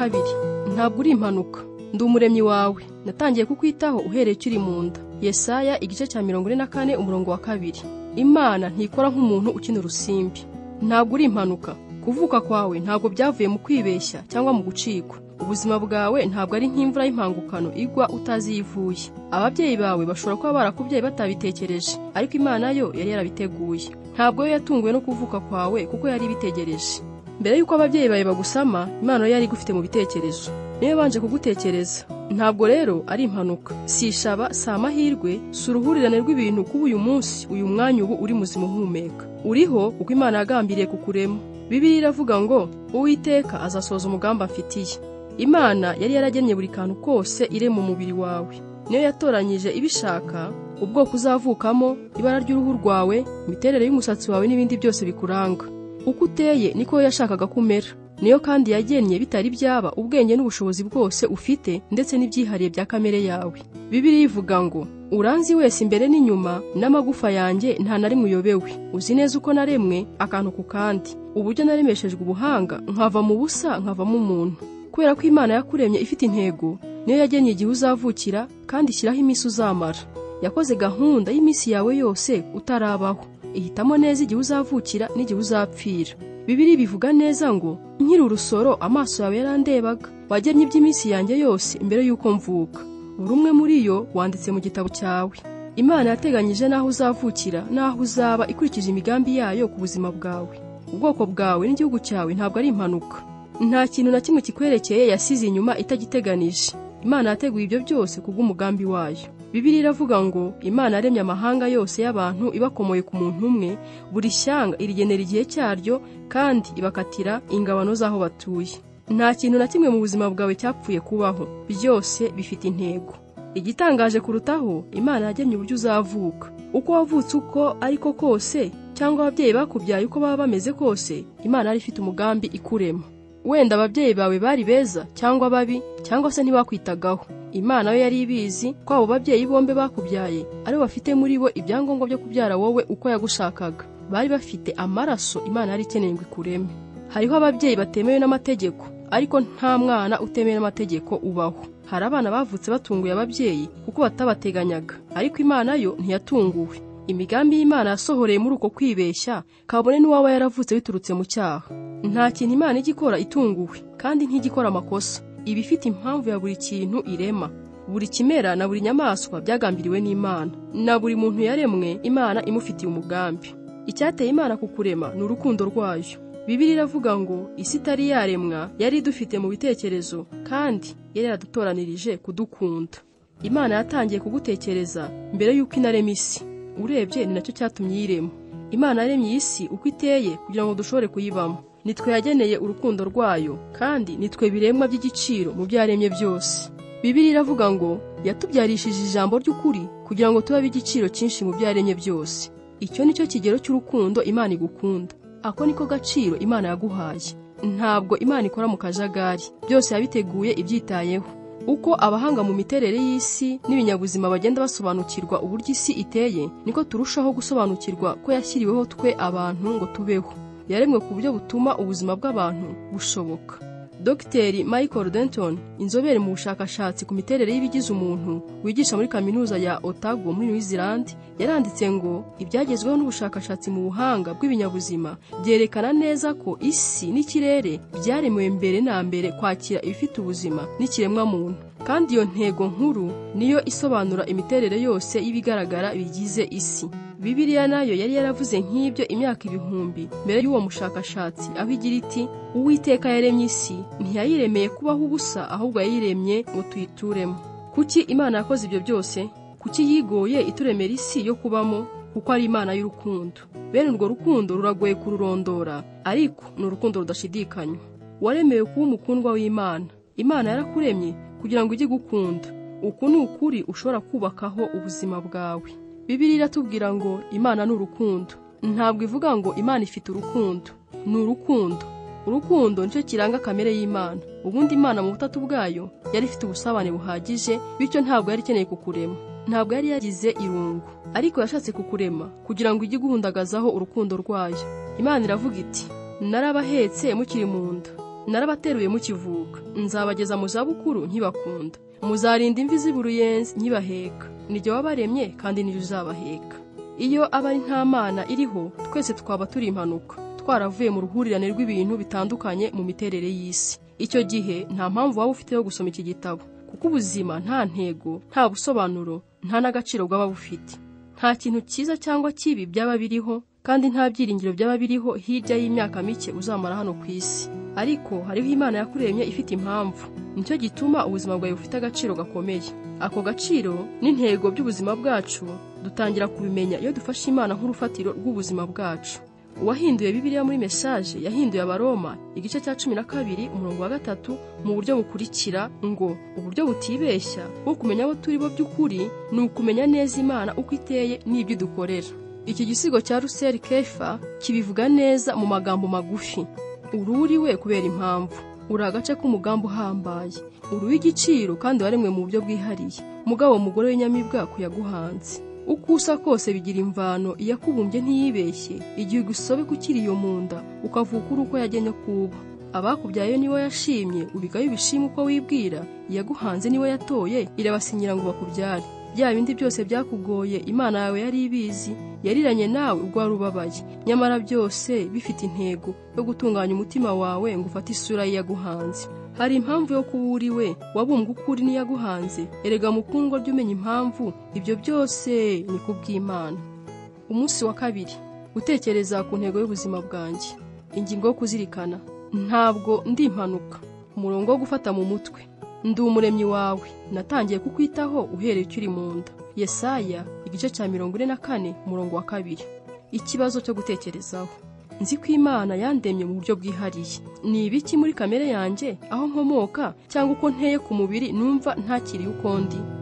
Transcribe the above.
kabiri. Ntabwo uri impanuka, ndi umuremyi wawe, natangiye kukwitaho uhereye ukiri mu nda. Yesaya igice cya 44 umurongo wa 2. Imana ntikora nk'umuntu ukina urusimbi. Ntabwo uri impanuka, kuvuka kwawe ntabwo byavuye mu kwibeshya cyangwa mu gucikwa. Ubuzima bwawe ntabwo ari nk'imvura y'impangukano igwa utazi yivuye. Ababyeyi bawe bashobora kuba barakubyaye batabitekereje, ariko Imana yo yari yarabiteguye. Ntabwo yo yatunguwe no kuvuka kwawe kuko yari ibitegereje. Mbere yuko ababyeyi bawe bagusama, Imana yari igufite mu bitekerezo. Niyo banje kugutekereza. Ntabwo rero ari impanuka, si ishaba, si amahirwe, si uruhurirane rw'ibintu kuba uyu munsi, uyu mwanya ubu uri muzima uhumeka. Uriho kuko Imana yagambiriye kukurema. Bibiliya iravuga ngo Uwiteka azasohoza umugambi amfitiye. Imana yari yaragennye buri kantu kose ire mu mubiri wawe. Niyo yatoranyije ibishaka, ubwoko uzavukamo, ibara ry'uruhu rwawe, imiterere y'umusatsi wawe n'ibindi byose bikuranga. Uko uteye niko yashakaga kumera. Niyo kandi yagennye bitari byaba ubwenge n'ubushobozi bwose ufite ndetse n'ibyihariye bya kamere yawe. Bibiliya ivuga ngo uranzi wese imbere n'inyuma, n'amagufa yanjye nta na rimwe uyobewe. Uzi neza uko naremwe akantu ku kandi, uburyo naremeshejwe ubuhanga, nkava mu busa nkavamo umuntu. Kubera ko Imana yakuremye ifite intego, niyo yagennye igihe uzavukira kandi ishyiraho iminsi uzamara. Yakoze gahunda y'iminsi yawe yose utarabaho, ihitamo neza igihe uzavukira n'igihe uzapfira. Bibiliya bivuga neza ngo nkiri urusoro amaso yawe yarandebaga, wagennye iby'iminsi yanjye yose imbere y'uko mvuka. Buri umwe muri yo wanditse mu gitabo cyawe. Imana yateganyije n'aho uzavukira n'aho uzaba ikurikije imigambi yayo ku buzima bwawe. Ubwoko bwawe n'igihugu cyawe ntabwo ari impanuka. Nta kintu na kimwe kikwerekeye yasize inyuma itagiteganije. Imana yateguye ibyo byose kubw'umugambi wayo. Bibiliya iravuga ngo Imana yaremye amahanga yose y'abantu ibakomoye ku muntu umwe, buri shyanga irigenera igihe cyaryo kandi ibakatira ingabano z'aho batuye. Nta kintu na kimwe mu buzima bwawe cyapfuye kubaho, byose bifite intego. Igitangaje kurutaho, Imana yagennye uburyo uzavuka. Uko wavutse uko ariko kose, cyangwa ababyeyi bakubyaye uko baba bameze kose, Imana yari ifite umugambi ikurema. Wenda ababyeyi bawe bari beza cyangwa babi, cyangwa se ntibakwitagaho. Imana yo yari ibizi ko abo babyeyi bombe bakubyaye ari bafite muri bo ibyangombwa byo kubyara wowe uko yagushakaga. Bari bafite amaraso Imana yari ikeneye ngo ikureme. Hariho ababyeyi batemewe n'amategeko, ariko nta mwana utemewe n'amategeko ubaho. Hari abana bavutse batunguye ababyeyi kuko batabateganyaga, ariko Imana yo ntiyatunguwe. Imigambi y'Imana yasohoreye muri uko kwibeshya, kabone n'uwaba yaravutse biturutse mu cyaha. Nta kintu Imana igikora itunguwe, kandi ntigikora amakosa. Iba ifite impamvu ya buri kintu irema. Buri kimera na buri nyamaswa byagambiriwe n'Imana, na buri muntu yaremwe Imana imufitiye umugambi. Icyateye Imana kukurema ni urukundo rwayo. Bibiliya iravuga ngo isi itari yaremwa yari idufite mu bitekerezo, kandi yari yaradutoranirije kudukunda. Imana yatangiye kugutekereza mbere y'uko inarema isi. Urebye ni nacyo cyatumye yirema. Imana yaremye isi uko iteye kugira ngo dushobore kuyibamo. Nitwe yageneye urukundo rwayo, kandi nitwe biremwa by'igiciro mu byo yaremye byose. Bibiliya iravuga ngo yatubyarishije ijambo ry'ukuri kugira ngo tube igiciro cyinshi mu byo yaremye byose. Icyo nicyo kigero cy'urukundo Imana igukunda. Ako niko gaciro Imana yaguhaye. Ntabwo Imana ikora mu kajagari, byose yabiteguye ibyitayeho. Uko abahanga mu miterere y'isi n'ibinyabuzima bagenda basobanukirwa uburyo isi iteye, niko turushaho gusobanukirwa ko yashyiriweho twe abantu ngo tubeho. Yaremwe ku buryo butuma ubuzima bw'abantu bushoboka. Dr. Michael Denton, inzobere mu bushakashatsi ku miterere y'ibigize umuntu, wigisha muri kaminuza ya Otago muri New Zealand, yaranditse ngo ibyagezweho n'ubushakashatsi mu buhanga bw'ibinyabuzima byerekana neza ko isi n'ikirere byaremewe mbere na mbere kwakira ibifite ubuzima n'ikiremwa muntu. Kandi iyo ntego nkuru niyo isobanura imiterere yose y'ibigaragara bigize isi. Bibiliya nayo yari yaravuze nk'ibyo imyaka ibihumbi mbere y'uwo mushakashatsi, aho igira iti Uwiteka yaremye isi ntiyayiremeye kubaho ubusa, ahubwo yayiremye ngo tuyituremo. Kuki Imana yakoze ibyo byose? Kuki yigoye ituremera isi yo kubamo? Kuko ari Imana y'urukundo. Bene urwo rukundo ruragoye kururondora, ariko ni urukundo rudashidikanywa. Waremewe kuba umukundwa w'Imana. Imana yarakuremye kugira ngo ujye gukunda. Uku ni ukuri ushobora kubakaho ubuzima bwawe. Bibiliya iratubwira ngo Imana ni urukundo. Ntabwo ivuga ngo Imana ifite urukundo. Ni urukundo. Urukundo nicyo kiranga kamere y'Imana. Ubundi Imana mu butatu bwayo yari ifite ubusabane buhagije, bityo ntabwo yari ikeneye kukurema. Ntabwo yari yagize irungu, ariko yashatse kukurema kugira ngo ijye guhundagazaho urukundo rwayo. Imana iravuga iti narabahetse mukiri mu nda, narabateruye mukivuka, nzabageza mu zabukuru nkibakunda, muzarinda imvi z'uruyenzi nkibaheka, nijye wabaremye kandi nijye uzabaheka. Iyo aba ari nta Mana iriho, twese twaba turi impanuka, twaravuye mu ruhurirane rw'ibintu bitandukanye mu miterere y'isi. Icyo gihe nta mpamvu waba ufite yo gusoma iki gitabo, kuko ubuzima nta ntego, nta busobanuro, nta n'agaciro bwaba bufite. Nta kintu cyiza cyangwa kibi byaba biriho, kandi nta byiringiro byaba biriho hirya y'imyaka mike uzamara hano ku isi. Ariko hariho Imana yakuremye ifite impamvu, nicyo gituma ubuzima bwawe bufite agaciro gakomeye. Ako gaciro n'intego by'ubuzima bwacu dutangira kubimenya iyo dufashe Imana nk'urufatiro rw'ubuzima bwacu. Uwahinduye Bibiliya muri Message yahinduye Abaroma igice cya 12 umurongo wa 3 mu buryo bukurikira ngo uburyo butibeshya bwo kumenya abo turi bo by'ukuri ni ukumenya neza Imana uko iteye n'ibyo dukorera. Iki gisigo cya Russell Kefa kibivuga neza mu magambo magufi. Ururiwe kubera impamvu, uri agace k'umugambi uhambaye, uri w'igiciro kandi waremwe mu buryo bwihariye. Mugabo mugore w'inyamibwa kuyaguhanze, uko usa kose bigira imvano, iyakubumbye ntiyibeshye, igihe ugusobe kukiriyo mu nda ukavuka uri uko yagenye kuba. Abakubyaye niwe yashimye, ubigayo ibishima uko wibwira, iyaguhanze niwe yatoye, irabasinyira ngo bakubyare. Bya bindi byose byakugoye Imana yawe yari ibizi, yariranye nawe ubwo wari ubabaye, nyamara byose bifite intego yo gutunganya umutima wawe ngo ufate isura yaguhanze. Hari impamvu yo kuba uriwe, wabumbwe ukuri n'iyaguhanze. Erega mukundwa ryo umenya impamvu, ibyo byose ni kubw'Imana. Umunsi wa 2, gutekereza ku ntego y'ubuzima bwanjye. Ingingo yo kuzirikana: ntabwo ndi impanuka. Umurongo wo gufata mu mutwe: ndi umuremyi wawe, natangiye kukwitaho uhereye ukiri mu nda. Yesaya igice cya 44 umurongo wa 2. Ikibazo cyo gutekerezaho: nzi ko Imana yandemye mu buryo bwihariye. Ni ibiki muri kamere yanjye, aho nkomoka cyangwa uko nteye ku mubiri numva ntakiriye uko ndi?